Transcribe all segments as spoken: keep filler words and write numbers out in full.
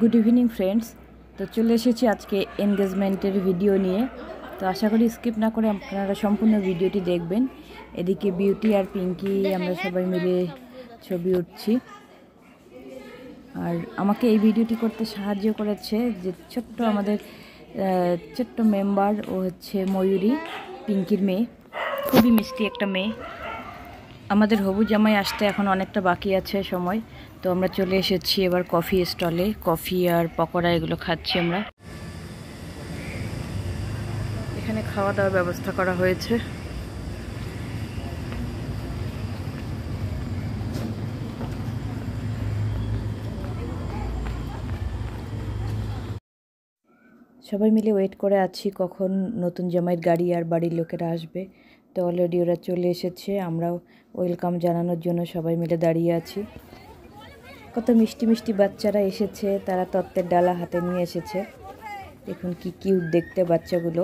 Good evening friends. তো চলে এসেছি আজকে এনগেজমেন্টের ভিডিও নিয়ে। তো আশা করি স্কিপ না করে আপনারা সম্পূর্ণ ভিডিওটি দেখবেন। এদিকে বিউটি আর পিঙ্কি আমরা সবাই মিলে ছবি উঠছি। আর আমাকে এই ভিডিওটি করতে সাহায্য করেছে যে ছোট্ট আমাদের ছোট্ট মেম্বার, ও হচ্ছে ময়ূরী, পিঙ্কির মেয়ে। খুবই মিষ্টি একটা মেয়ে। আমাদের হবু জামাই আসতে এখন অনেকটা বাকি আছে সময়। তো আমরা চলে এসেছি এবার কফি স্টলে। কফি আর পকোড়া এগুলো খাচ্ছি আমরা। এখানে খাওয়া দাওয়ার ব্যবস্থা করা হয়েছে। সবাই মিলে ওয়েট করে আছি কখন নতুন জামাইয়ের গাড়ি আর বাড়ির লোকেরা আসবে। তো অলরেডি ওরা চলে এসেছে, আমরাও ওয়েলকাম জানানোর জন্য সবাই মিলে দাঁড়িয়ে আছি। কত মিষ্টি মিষ্টি বাচ্চারা এসেছে, তারা তত্ত্বের ডালা হাতে নিয়ে এসেছে। দেখুন কি কিউট দেখতে বাচ্চাগুলো।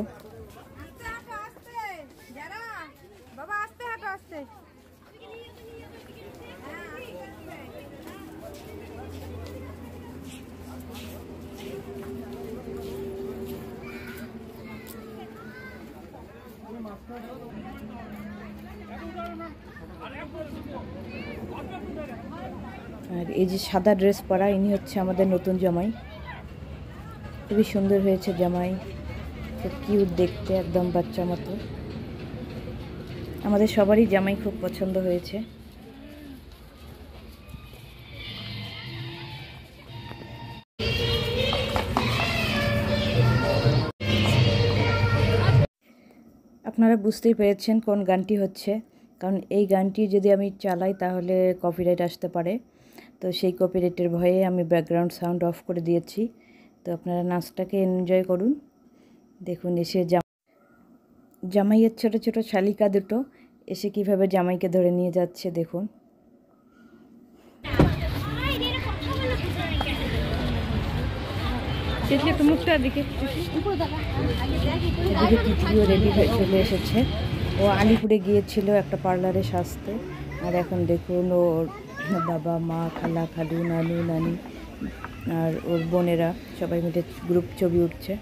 আর এই যে সাদা ড্রেস পরা, ইনি হচ্ছে আমাদের নতুন জামাই। খুবই সুন্দর হয়েছে জামাই, খুব কিউট দেখতে, একদম বাচ্চা মতো। আমাদের সবারই জামাই খুব পছন্দ হয়েছে। আপনারা বুঝতেই পেরেছেন কোন গানটি হচ্ছে, কারণ এই গানটি যদি আমি চালাই তাহলে কপিরাইট আসতে পারে। তো সেই কপিরাইটের ভয়ে আমি ব্যাকগ্রাউন্ড সাউন্ড অফ করে দিয়েছি। তো আপনারা নাচটাকে এনজয় করুন। দেখুন এসে জামাইয়ের ছোট ছোট শালিকা দুটো এসে কিভাবে জামাইকে ধরে নিয়ে যাচ্ছে দেখুন। এদিকে তিতলিও রেডি হয়ে চলে এসেছে। ও আলিপুরে গিয়েছিল একটা পার্লারে সাজতে। আর এখন দেখুন ওর বাবা, মা, খালা, খালু, নানু, নানি আর ওর বোনেরা সবাই মিলে গ্রুপ ছবি উঠছে।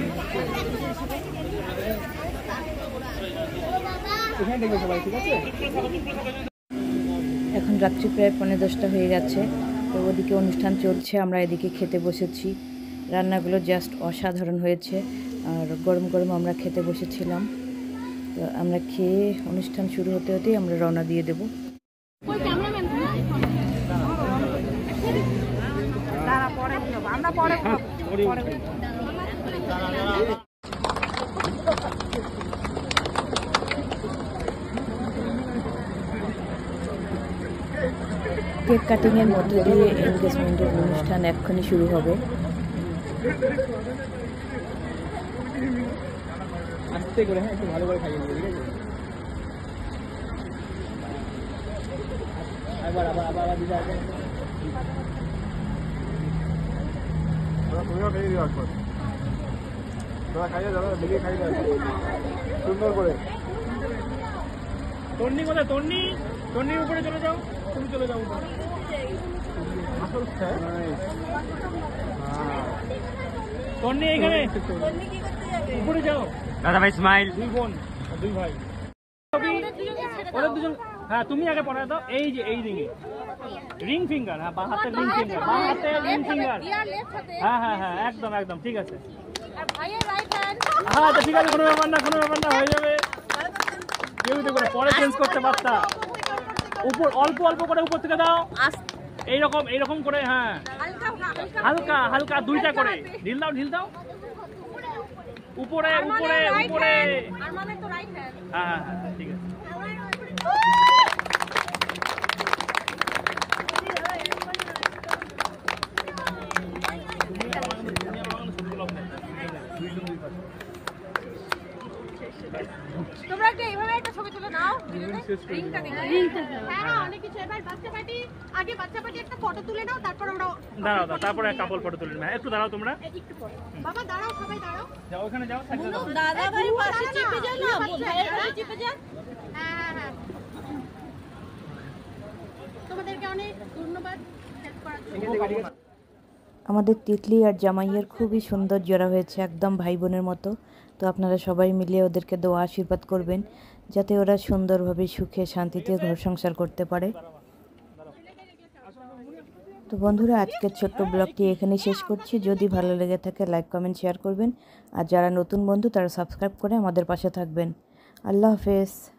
এখন রাত্রি প্রায় পৌনে দশটা হয়ে গেছে। তো ওদিকে অনুষ্ঠান চলছে, আমরা এদিকে খেতে বসেছি। রান্নাগুলো জাস্ট অসাধারণ হয়েছে। আর গরম গরম আমরা খেতে বসেছিলাম। তো আমরা খেয়ে অনুষ্ঠান শুরু হতে হতেই আমরা রওনা দিয়ে দেব। কেক কাটিং এর মধ্য দিয়ে এনগেজমেন্টের অনুষ্ঠান এক্ষুনি শুরু হবে। আস্তে করে, হ্যাঁ, একটু ভালো করে খাইয়ে দিবে, ঠিক আছে? আবার আবার আবার আবার দিদা আছে। তোরা তুমিও খাইয়ে দিও একবার। তোরা খাইয়ে দাও, দিকে খাইয়ে দাও সুন্দর করে। তন্নি কোথায়? তন্নি, তন্নির উপরে চলে যাও, তুমি চলে যাও। আসল তন্নি এইখানে উপরে যাও। দাদা ভাই স্মাইল। দুই বোন, দুই ভাই। ওদের দুজন, হ্যাঁ তুমি আগে পড়ায় দাও। এই যে এই রিং, রিং ফিঙ্গার, হ্যাঁ, বা হাতের রিং ফিঙ্গার, বা হাতের রিং ফিঙ্গার। হ্যাঁ হ্যাঁ হ্যাঁ, একদম একদম ঠিক আছে। হ্যাঁ তো ঠিক আছে, কোনো ব্যাপার না, কোনো ব্যাপার না, হয়ে যাবে। কেউ দেখো না, পরে চেঞ্জ করতে পারতা। উপর অল্প অল্প করে উপর থেকে দাও, এইরকম এইরকম করে। হ্যাঁ হালকা হালকা দুইটা করে ঢিল দাও, ঢিল দাও উপরে উপরে উপরে। হ্যাঁ হ্যাঁ ঠিক আছে। তোমরা কি এইভাবে একটা ছবি তুলে নাও? রিংটা দেখো। হ্যাঁ অনেক কিছু। এবার বাচ্চা পার্টি, আগে বাচ্চা পার্টি একটা ফটো তুলে নাও, তারপর আমরা দাঁড়াও দাও, তারপরে কাপল ফটো তুলে নাও। একটু দাঁড়াও তোমরা, একটু পরে। বাবা দাঁড়াও, সবাই দাঁড়াও। যাও ওখানে যাও, দাদা ভাই পাশে চিপে যাও না, ভাইয়ের পাশে চিপে যাও। হ্যাঁ হ্যাঁ হ্যাঁ, তোমাদেরকে অনেক ধন্যবাদ হেল্প করার জন্য। আমাদের তিতলি আর জামাইয়ের খুবই সুন্দর জোড়া হয়েছে, একদম ভাই বোনের মতো। তো আপনারা সবাই মিলে ওদেরকে দোয়া আশীর্বাদ করবেন যাতে ওরা সুন্দরভাবে সুখে শান্তিতে ঘর সংসার করতে পারে। তো বন্ধুরা, আজকের ছোট্ট ব্লগটি এখানেই শেষ করছি। যদি ভালো লেগে থাকে লাইক কমেন্ট শেয়ার করবেন, আর যারা নতুন বন্ধু তারা সাবস্ক্রাইব করে আমাদের পাশে থাকবেন। আল্লাহ হাফেজ।